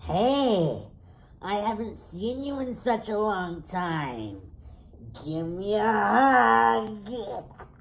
Hey, I haven't seen you in such a long time. Give me a hug.